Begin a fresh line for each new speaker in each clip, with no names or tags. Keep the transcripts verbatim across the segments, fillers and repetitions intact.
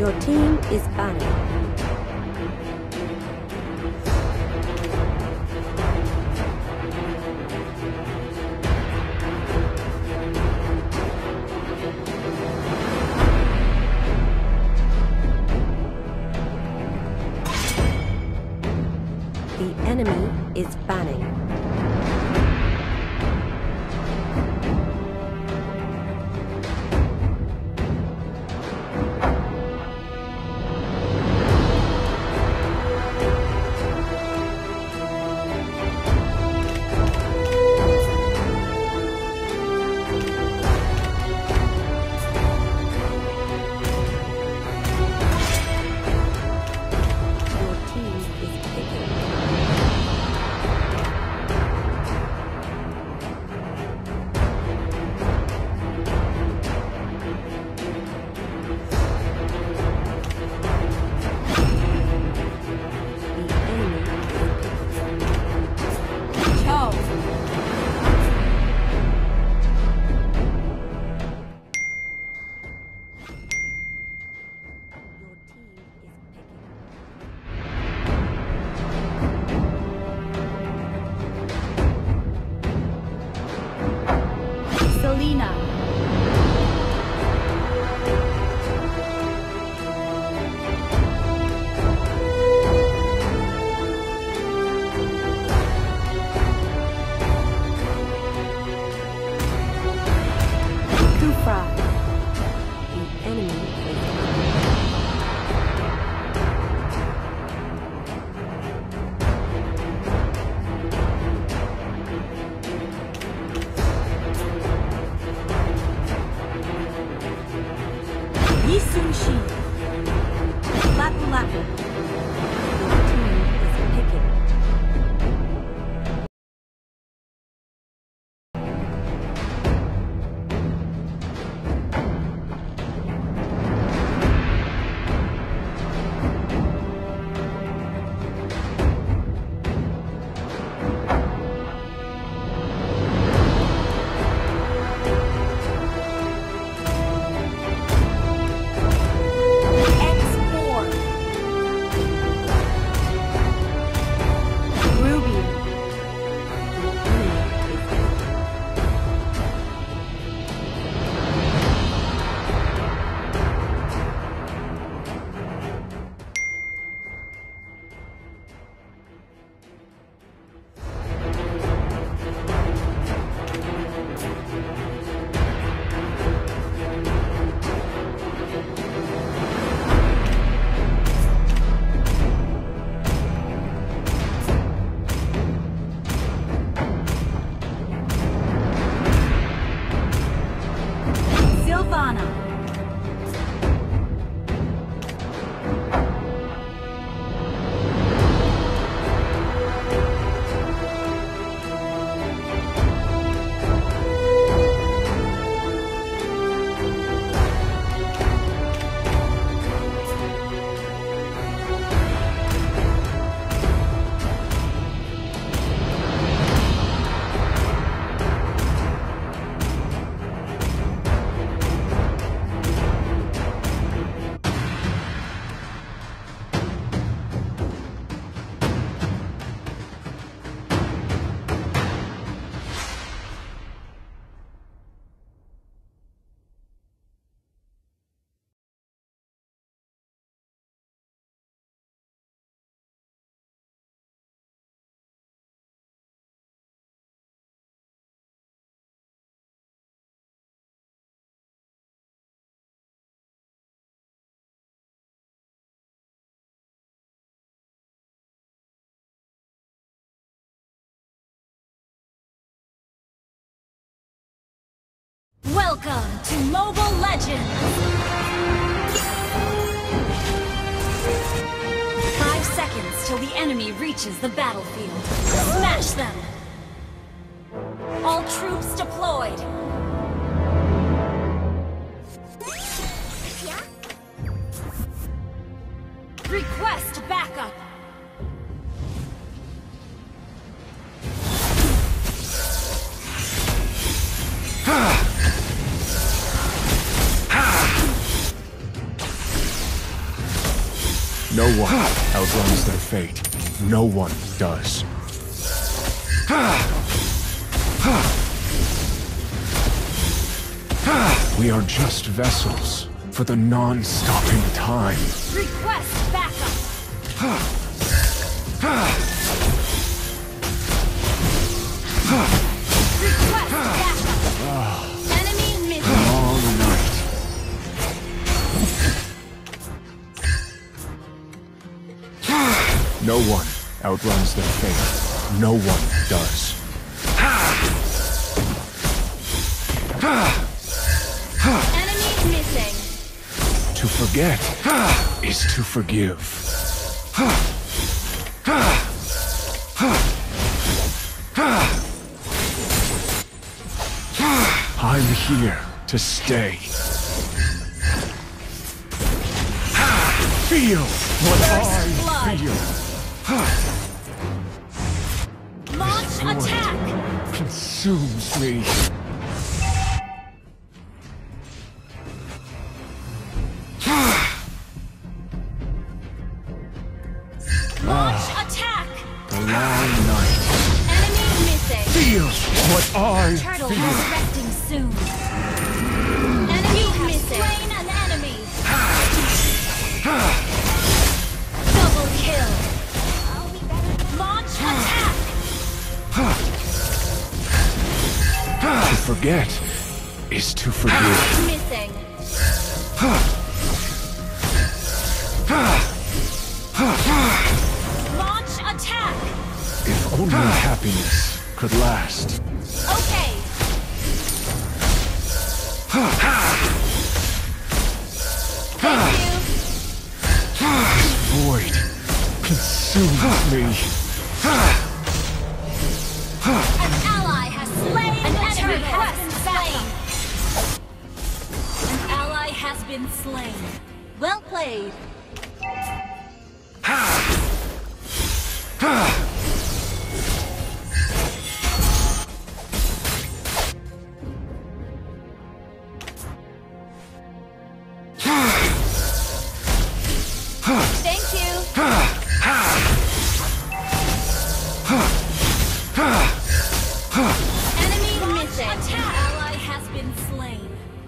Your team is banning. The enemy is banning.
Selena.
Kufra. The enemy is
Yisunshi. Lapu Lapu.
Your team is picking.
Welcome to Mobile Legends! Five seconds till the enemy reaches the battlefield. Smash them! All troops deployed! Request backup!
No one outruns their fate. No one does. We are just vessels for the non-stopping time.
Request backup. Request backup. Enemy missing.
Long night. No one outruns their fate. No one does.
Enemy missing.
To forget is to forgive. I'm here to stay. Feel what I feel.
Launch attack.
Consumes me.
Launch attack.
The long night.
Enemy missing.
Feel what I
Turtle
feel.
resurrecting soon. Enemy missing. Slain an enemy. Double kill. Launch attack.
To forget is to forgive.
Enemy missing. Launch attack.
If only happiness could last.
Okay. Thank you.
This void consumes me.
An ally has slain an enemy has been slain. An ally has been slain. Well played. Thank you. Enemy missing. An ally has been slain.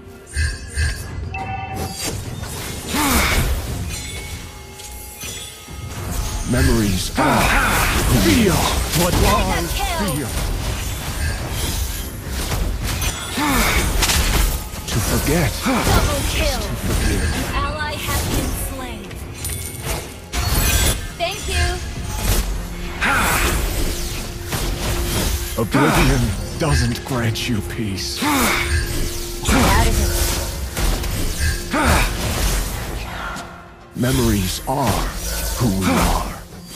Memories are feel what I
Mega kill.
feel. To forget
Double kill.
to forgive.
An ally has been slain. Thank you.
Oblivion doesn't grant you peace. Memories are who we are.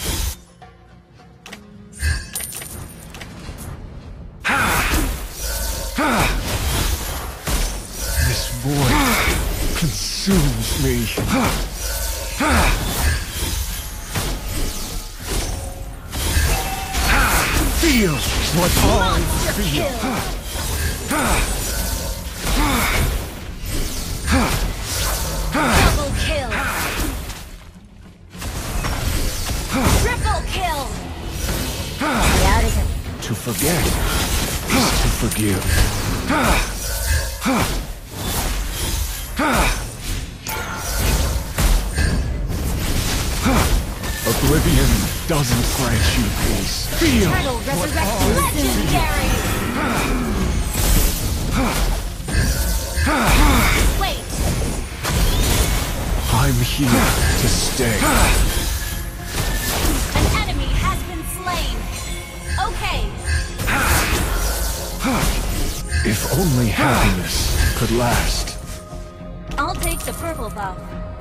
This void consumes me. Feel what I
Monster
feel.
kill. Double kill. Triple kill.
To forget is to forgive. Oblivion doesn't grant you peace. Feel
Turtle
what
resurrected.
I
Legendary. Wait.
I'm here to stay.
An enemy has been slain. Okay.
If only happiness could last.
I'll take the purple buff.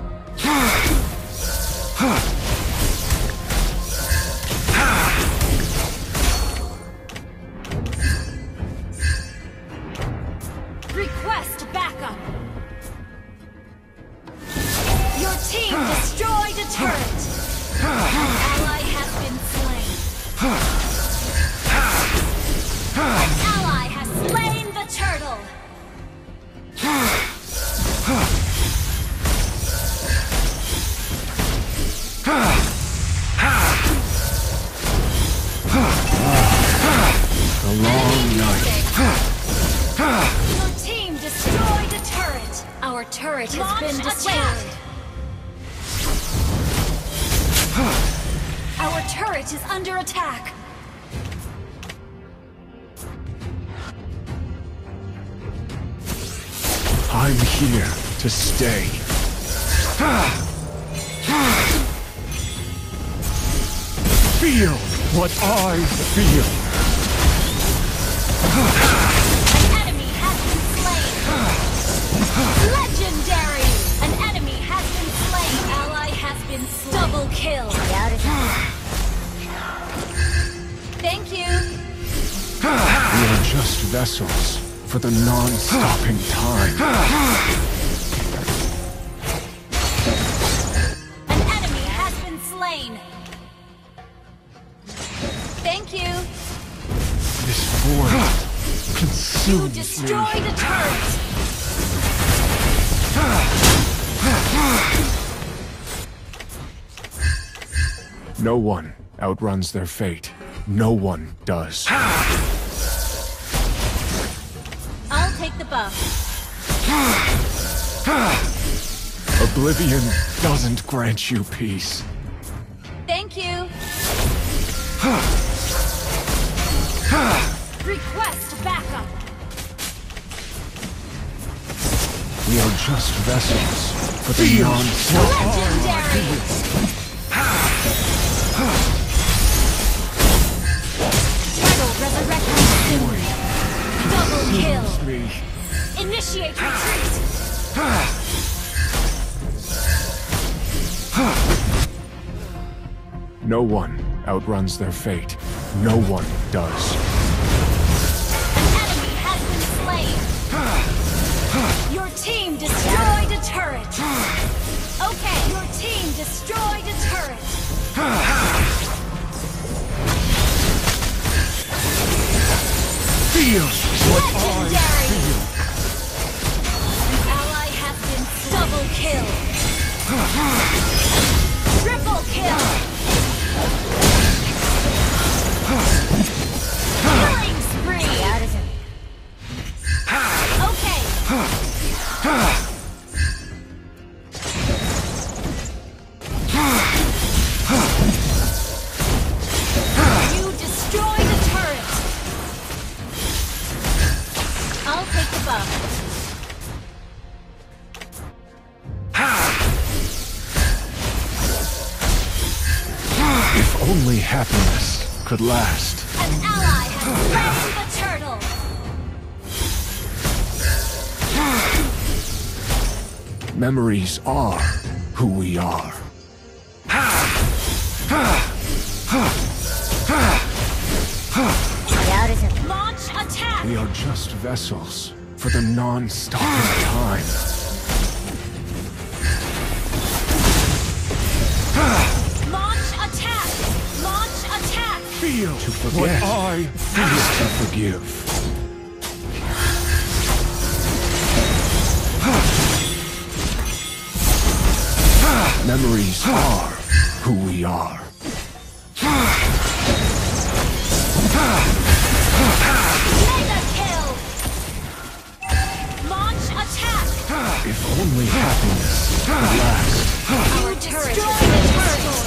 Request backup. Your team destroyed a turret. An ally has been slain. An ally has slain the turtle. Our turret has
Launch
been
attack.
destroyed. Our turret is under attack.
I'm here to stay. Feel what I feel.
An enemy has been slain. Legendary! An enemy has been slain. Ally has been slain. Double kill. Thank you.
We are just vessels for the non-stopping time.
An enemy has been slain. Thank you.
This force
You
consumes
destroyed
me.
a turret.
No one outruns their fate. No one does.
I'll take the buff.
Oblivion doesn't grant you peace.
Thank you. Request backup.
We are just vessels for the non-stopping.
Legendary. Turtle resurrection soon. Double kill.
Me.
Initiate retreat.
No one outruns their fate. No one does.
An enemy has been slain. Your team destroyed a turret. Okay, your team destroyed a turret.
Feel what I
Legendary.
feel.
An ally has been double kill. Triple kill. Killing spree. Okay. You destroyed a turret. I'll take the buff.
If only happiness could last.
An ally has slain the turtle.
Memories are who we are.
Launch attack.
We are just vessels for the non-stopping time.
Launch attack. Launch attack.
Feel to forget. What I feel to forgive. Memories are who we are.
Mega kill. Launch attack.
If only happiness could last.
Our turret has been destroyed.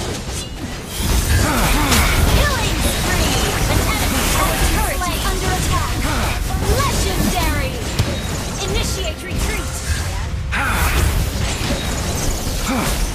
Killing spree. An enemy our turret is under attack. Legendary. Initiate retreat.